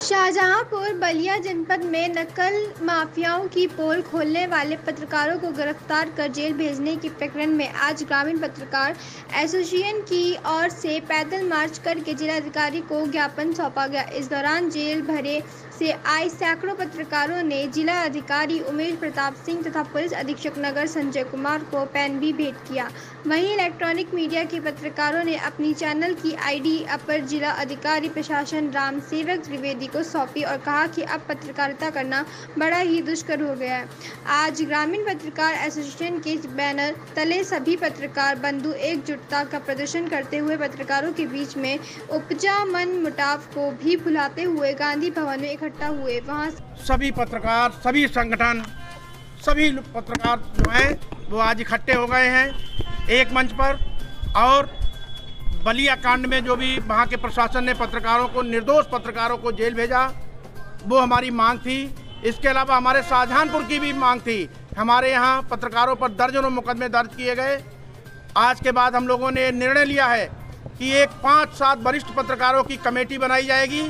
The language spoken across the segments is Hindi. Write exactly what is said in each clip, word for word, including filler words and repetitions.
शाहजहांपुर बलिया जनपद में नकल माफियाओं की पोल खोलने वाले पत्रकारों को गिरफ्तार कर जेल भेजने के प्रकरण में आज ग्रामीण पत्रकार एसोसिएशन की ओर से पैदल मार्च करके जिलाधिकारी को ज्ञापन सौंपा गया। इस दौरान जेल भरे से आए सैकड़ों पत्रकारों ने जिलाधिकारी उमेश प्रताप सिंह तथा पुलिस अधीक्षक नगर संजय कुमार को पेन भी भेंट किया। वहीं इलेक्ट्रॉनिक मीडिया के पत्रकारों ने अपनी चैनल की आईडी अपर जिला अधिकारी प्रशासन राम सेवक त्रिवेदी को सौंपी और कहा कि अब पत्रकारिता करना बड़ा ही दुष्कर हो गया है। आज ग्रामीण पत्रकार एसोसिएशन के बैनर तले सभी पत्रकार बंधु एकजुटता का प्रदर्शन करते हुए पत्रकारों के बीच में उपजा मन मुटाव को भी भुलाते हुए गांधी भवन में इकट्ठा हुए। वहां सभी पत्रकार, सभी संगठन, सभी पत्रकार जो हैं वो आज इकट्ठे हो गए हैं एक मंच पर। और बलिया कांड में जो भी वहाँ के प्रशासन ने पत्रकारों को, निर्दोष पत्रकारों को जेल भेजा, वो हमारी मांग थी। इसके अलावा हमारे शाहजहांपुर की भी मांग थी। हमारे यहाँ पत्रकारों पर दर्जनों मुकदमे दर्ज किए गए। आज के बाद हम लोगों ने निर्णय लिया है कि एक पाँच सात वरिष्ठ पत्रकारों की कमेटी बनाई जाएगी।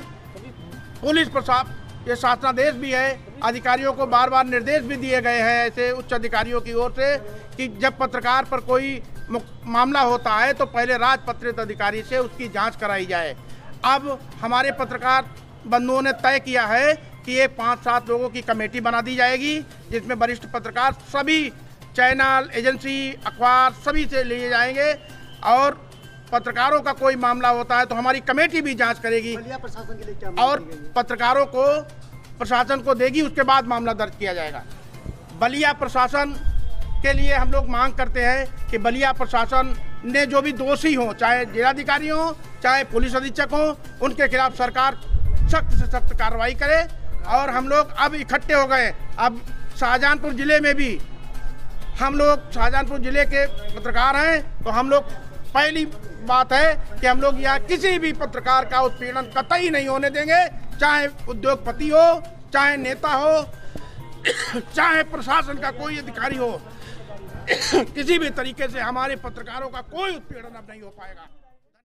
पुलिस प्रशासन, ये शासनादेश भी है, अधिकारियों को बार बार निर्देश भी दिए गए हैं ऐसे उच्च अधिकारियों की ओर से कि जब पत्रकार पर कोई मामला होता है तो पहले राजपत्रित अधिकारी से उसकी जांच कराई जाए। अब हमारे पत्रकार बंधुओं ने तय किया है कि एक पाँच सात लोगों की कमेटी बना दी जाएगी, जिसमें वरिष्ठ पत्रकार सभी चैनल, एजेंसी, अखबार सभी से लिए जाएंगे और पत्रकारों का कोई मामला होता है तो हमारी कमेटी भी जांच करेगी प्रशासन के लिए क्या और पत्रकारों को प्रशासन को देगी। उसके बाद मामला दर्ज किया जाएगा। बलिया प्रशासन के लिए हम लोग मांग करते हैं कि बलिया प्रशासन ने जो भी दोषी हो, चाहे जिलाधिकारी हो, चाहे पुलिस अधीक्षक हो, उनके खिलाफ सरकार सख्त से सख्त कार्रवाई करे। और हम लोग अब इकट्ठे हो गए। अब शाहजहांपुर जिले में भी हम लोग शाहजहांपुर जिले के पत्रकार हैं, तो हम लोग पहली बात है कि हम लोग यहाँ किसी भी पत्रकार का उत्पीड़न कतई नहीं होने देंगे, चाहे उद्योगपति हो, चाहे नेता हो, चाहे प्रशासन का कोई अधिकारी हो। किसी भी तरीके से हमारे पत्रकारों का कोई उत्पीड़न अब नहीं हो पाएगा।